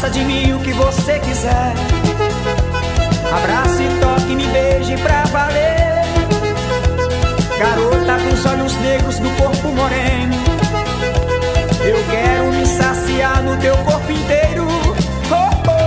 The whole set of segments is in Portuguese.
faça de mim o que você quiser. Abrace, toque, me beije pra valer. Garota dos olhos negros, do corpo moreno, eu quero me saciar no teu corpo inteiro. Oh, oh.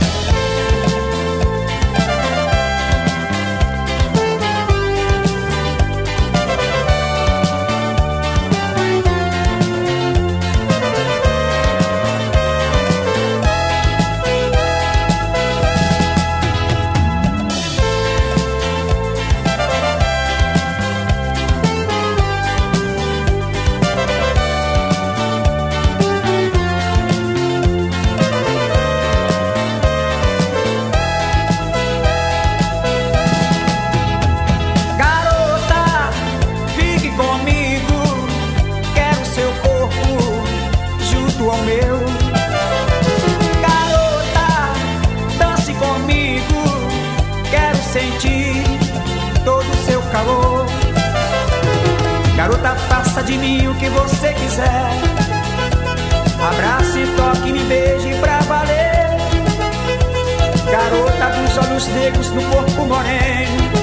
Ao meu. Garota, dance comigo, quero sentir todo o seu calor. Garota, faça de mim o que você quiser. Abrace, toque, me beije pra valer. Garota dos olhos negros, do corpo moreno,